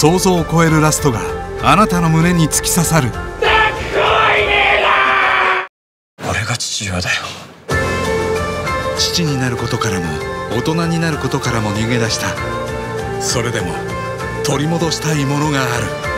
想像を超えるラストがあなたの胸に突き刺さる。 俺が父親だよ。 父になることからも大人になることからも逃げ出した。それでも取り戻したいものがある。